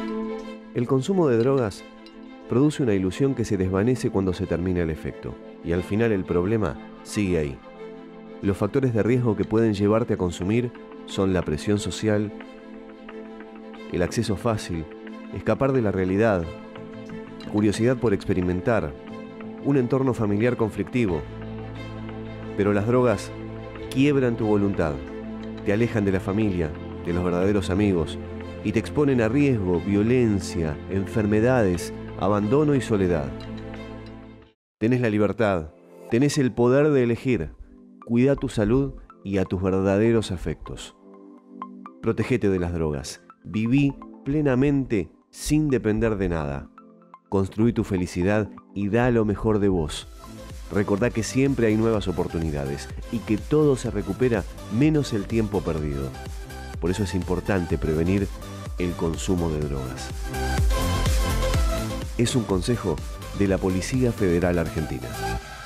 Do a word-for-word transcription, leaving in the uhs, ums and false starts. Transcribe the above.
El consumo de drogas produce una ilusión que se desvanece cuando se termina el efecto, y al final el problema sigue ahí. Los factores de riesgo que pueden llevarte a consumir son la presión social, el acceso fácil, escapar de la realidad, curiosidad por experimentar, un entorno familiar conflictivo. Pero las drogas quiebran tu voluntad, te alejan de la familia, de los verdaderos amigos, y te exponen a riesgo, violencia, enfermedades, abandono y soledad. Tenés la libertad, tenés el poder de elegir. Cuida tu salud y a tus verdaderos afectos. Protégete de las drogas. Viví plenamente sin depender de nada. Construí tu felicidad y da lo mejor de vos. Recordá que siempre hay nuevas oportunidades y que todo se recupera menos el tiempo perdido. Por eso es importante prevenir el consumo de drogas. Es un consejo de la Policía Federal Argentina.